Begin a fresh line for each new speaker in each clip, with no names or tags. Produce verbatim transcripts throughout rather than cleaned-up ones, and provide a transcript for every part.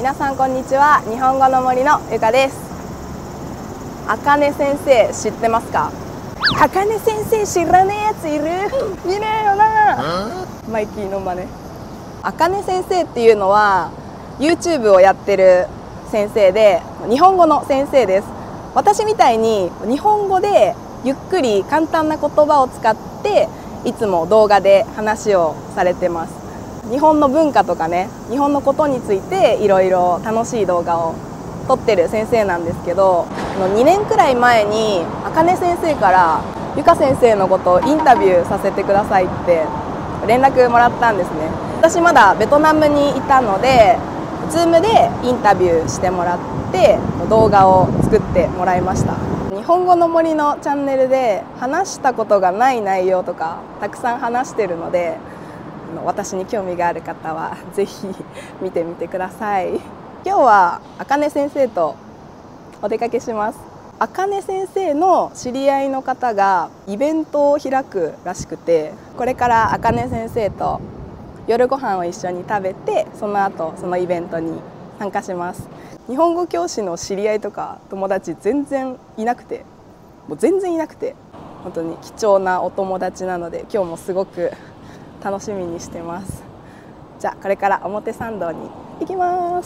皆さんこんにちは。日本語の森のゆかです。あかね先生知ってますか？あかね先生知らねえやついる？いねえよな。マイキーの真似。あかね先生っていうのは YouTube をやってる先生で、日本語の先生です。私みたいに日本語でゆっくり簡単な言葉を使っていつも動画で話をされてます。日本の文化とかね、日本のことについていろいろ楽しい動画を撮ってる先生なんですけど、にねんくらい前にあかね先生からゆか先生のことをインタビューさせてくださいって連絡もらったんですね。私まだベトナムにいたので Zoom でインタビューしてもらって動画を作ってもらいました。日本語の森のチャンネルで話したことがない内容とかたくさん話してるので、私に興味がある方はぜひ見てみてください。今日はあかね先生とお出かけします。あかね先生の知り合いの方がイベントを開くらしくて、これからあかね先生と夜ご飯を一緒に食べて、その後そのイベントに参加します。日本語教師の知り合いとか友達全然いなくて、もう全然いなくて、本当に貴重なお友達なので今日もすごく楽しみにしてます。じゃあこれから表参道に行きます。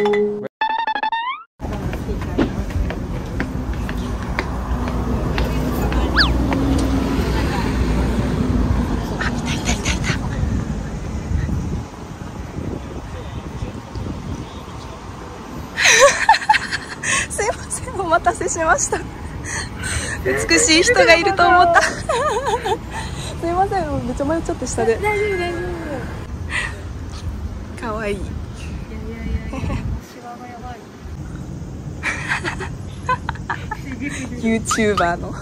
すいません、お待たせしました。美しい人がいると思った。すいません、めっちゃ迷っちゃって下で。大丈夫大丈夫。可愛い。いやいやいやいや、シワがやばい。ユーチューバーの。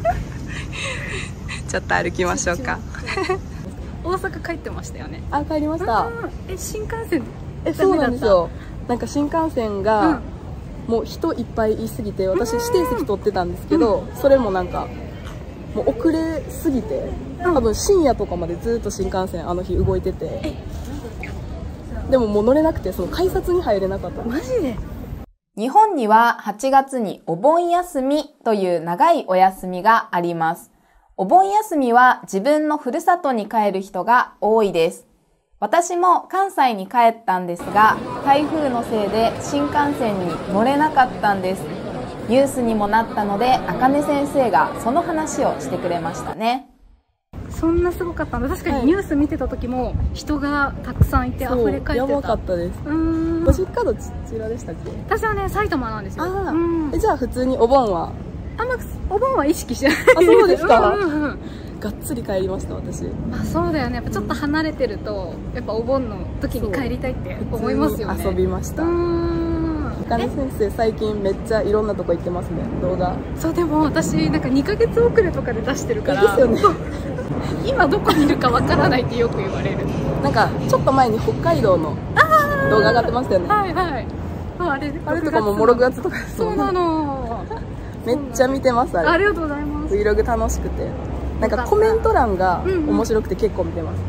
ちょっと歩きましょうか。
大阪帰ってましたよね。
あ、帰りました。
え、新幹線。
え、そうなんですよ。なんか新幹線が。もう人いっぱいいすぎて、私指定席取ってたんですけど、それもなんかもう遅れすぎて、多分深夜とかまでずっと新幹線あの日動いてて、でももう乗れなくて、その改札に入れなかった。
マジで？
日本にははちがつにお盆休みという長いお休みがあります。お盆休みは自分のふるさとに帰る人が多いです。私も関西に帰ったんですが、台風のせいで新幹線に乗れなかったんです。ニュースにもなったので、あかね先生がその話をしてくれましたね。
そんなすごかったんだ。確かにニュース見てた時も人がたくさんいて溢れ返ってた。
やばかったです。うーん。ご実家どちらでしたっけ？
私はね、埼玉なんですよ。
ああ、じゃあ普通にお盆は
あんまお盆は意識してない。
あ、そうですか。がっつり帰りました私。
あ、そうだよね。やっぱちょっと離れてると、やっぱお盆の時に帰りたいって思いますよね。
遊びました。あかね先生最近めっちゃいろんなとこ行ってますね、動画。
そう、でも私なんかにかげつ遅れとかで出してるから、
ですよね。
今どこにいるかわからないってよく言われる。
なんかちょっと前に北海道の動画上がってましたよね。
はいはい。あれ
あれとかももうろくがつとかです。
そうなの。
めっちゃ見てますあれ。
ありがとうございます。
Vlog 楽しくて、なんかコメント欄が面白くて結構見てます。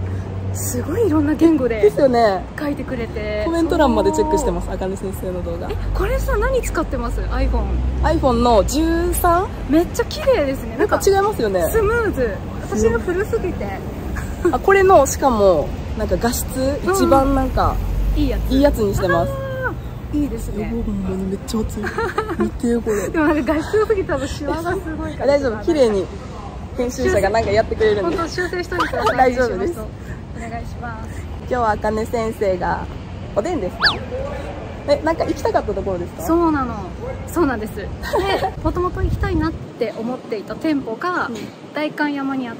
すごいいろんな言語で
ですよね。
書いてくれて、
コメント欄までチェックしてます、あかね先生の動画。
え、これさ、何使ってます？ アイフォン。
アイフォン のじゅうさん。
めっちゃ綺麗ですね。
なんか違いますよね。
スムーズ。私が古すぎて。
あ、これのしかもなんか画質一番なんか
いいやつ
いいやつにしてます。
いいですね。
めっちゃ熱い。見てよこれ。
でもなんか画質良すぎたらシワがすごいから。
大丈夫、綺麗に編集者がなんかやってくれるんで。
本当修正しといてください。
大丈夫です。
お願いします。
今日はあかね先生がおでんですか？え、なんか行きたかったところですか？
そうなの。そうなんです。で、もともと行きたいなって思っていた店舗が代官山にあって、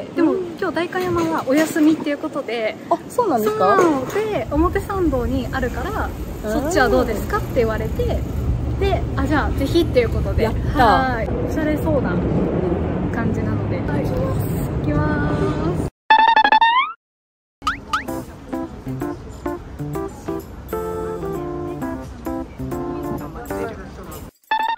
でも今日代官山はお休みっていうことで、
あ、そうなんですか？
そうなので表参道にあるからそっちはどうですかって言われて、で、あ、じゃあぜひっていうことで、
やった。
はい、おしゃれそうな感じなので、はい、行きます。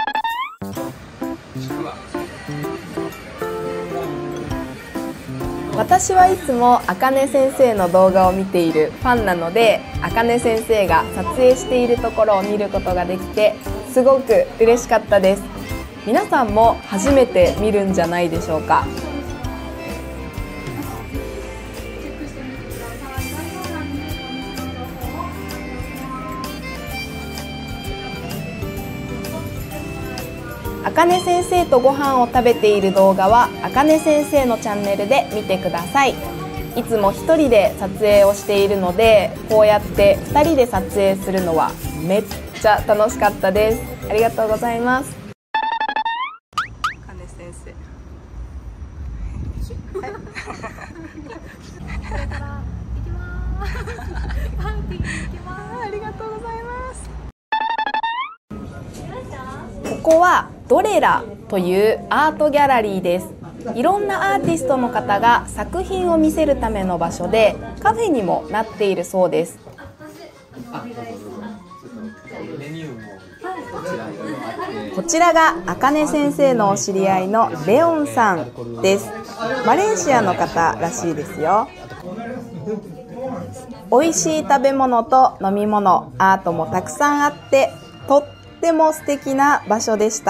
お
私はいつもあかね先生の動画を見ているファンなので、あかね先生が撮影しているところを見ることができてすごく嬉しかったです。皆さんも初めて見るんじゃないでしょうか。あかね先生とご飯を食べている動画はあかね先生のチャンネルで見てください。いつも一人で撮影をしているので、こうやって二人で撮影するのはめっちゃ楽しかったです。ありがとうございます。
あかね先生ありがとうございます。
ここはドレラというアートギャラリーです。いろんなアーティストの方が作品を見せるための場所で、カフェにもなっているそうです。こちらがあかね先生のお知り合いのレオンさんです。マレーシアの方らしいですよ。美味しい食べ物と飲み物、アートもたくさんあって、とってとても素敵な場所でした。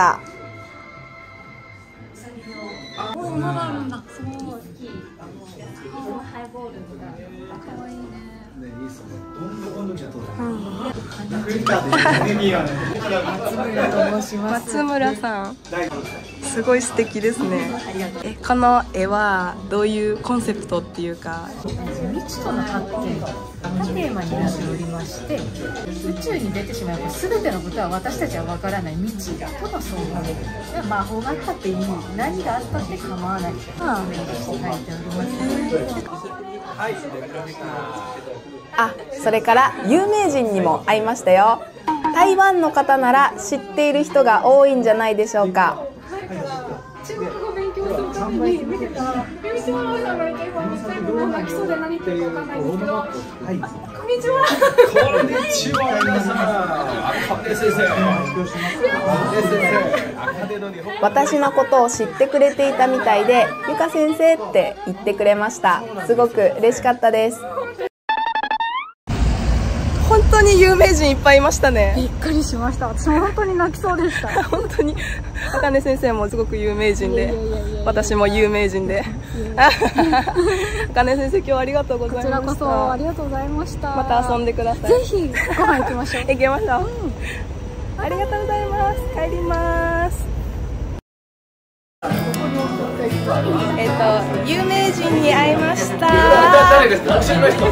松村さん、すごい素敵ですね。え、この絵はどういうコンセプトっていうか。
未知との発見がテーマになっておりまして、宇宙に出てしまえば全てのことは私たちは分からない未知との遭遇、魔法があったっていい、何があったって構わないとイメージして書いております。
あ、それから有名人にも会いましたよ。台湾の方なら知っている人が多いんじゃないでしょうか。
中国語勉強するために見てたら、ミミシマロさんがいて、今最後泣きそうで何言ってるか分かんないんですけど、はい、こんにちは。
こんにちは、皆さん。あかね先生。あかねの日本。
私のことを知ってくれていたみたいで、ゆか先生って言ってくれました。すごく嬉しかったです。
本当に有名人いっぱいいましたね。
びっくりしました。私も本当に泣きそうでした。
本当にあかね先生もすごく有名人で、私も有名人で。あかね先生、今日はありがとうございました。
こちらこそありがとうございました。
また遊んでください。
ぜひご飯行きましょう。
行きましょう。ありがとうございます。帰ります。えっと有名人に会いました。
誰ですか？知りました。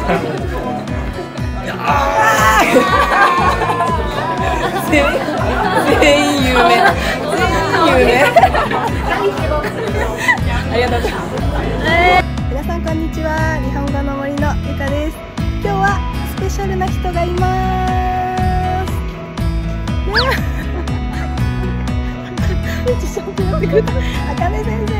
全員全員有名。全員有名。ありがとうございます。皆さんこんにちは。日本語の森のゆかです。今日はスペシャルな人がいます。めっちゃちゃんとやってくれた。あかね先生。